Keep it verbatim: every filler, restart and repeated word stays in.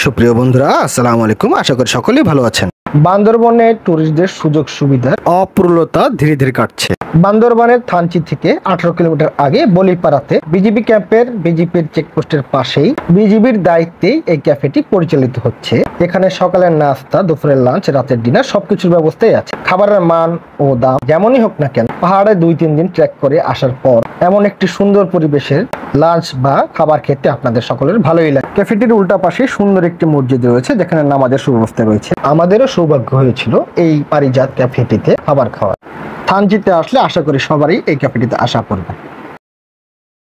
সুপ্রিয় বন্ধুরা, আসসালামু আলাইকুম। আশা করি সকলেই ভালো আছেন। বান্দরবনে টুরিস্টদের সুযোগ সুবিধা অপ্রুলতা ধীরে ধীরে কাটছে। বান্দরবানের থানচি থেকে আঠারো কিলোমিটার আগে বলিপাড়াতে বিজিবি ক্যাম্পের বিজিবির চেকপোস্টের পাশেই বিজিবির দায়িত্বে এই ক্যাফেটি পরিচালিত হচ্ছে। এখানে সকালের নাস্তা, দুপুরের লাঞ্চ, রাতের ডিনার সবকিছুর ব্যবস্থাই আছে। খাবারের মান ও দাম যেমনই হোক না কেন, পাহাড়ে দুই তিন দিন ট্রেক করে আসার পর এমন একটি সুন্দর পরিবেশের লাঞ্চ বা খাবার খেতে আপনাদের সকলের ভালোই লাগে। ক্যাফেটির উল্টা পাশে সুন্দর একটি মসজিদ রয়েছে, যেখানে নামাজের সুব্যবস্থা রয়েছে। আমাদেরও সৌভাগ্য হয়েছিল এই পারিজাত ক্যাফেটিতে খাবার খাওয়ার। থানচিতে আসলে আশা করি সবারই এই ক্যাফেটিতে আসা করবে।